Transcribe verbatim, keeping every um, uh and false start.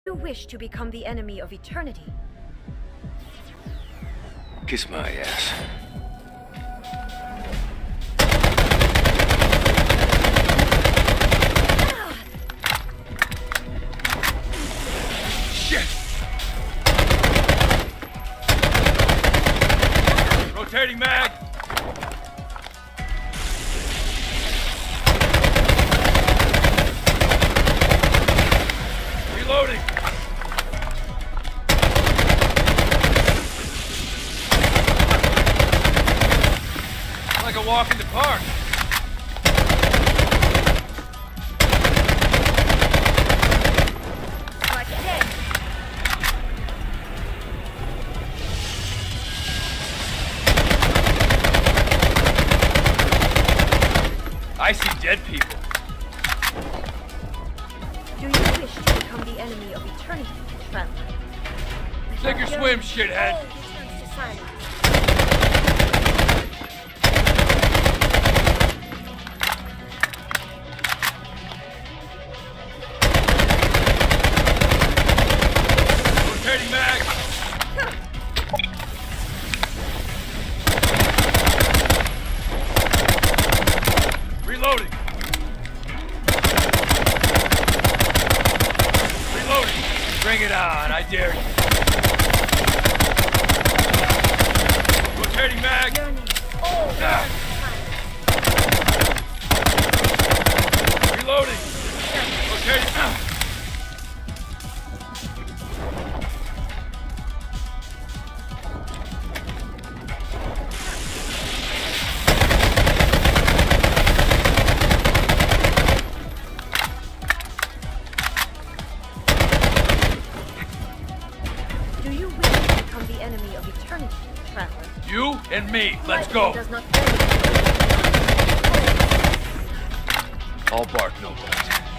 You wish to become the enemy of eternity? Kiss my ass. Shit! Rotating mag! Reloading! Like a walk in the park. Like dead. I see dead people. Do you wish to become the enemy of eternity, traveler? Take your swim, shithead. All returns to silence. Rotating mag. Reloading. Reloading. Bring it on, I dare you. Rotating mag. Yearning. All Ah. returns to silence. Reloading. Rotating. Ah. Do you wish to become the enemy of eternity, traveler? You and me, let's go. Does not All bark, no bite.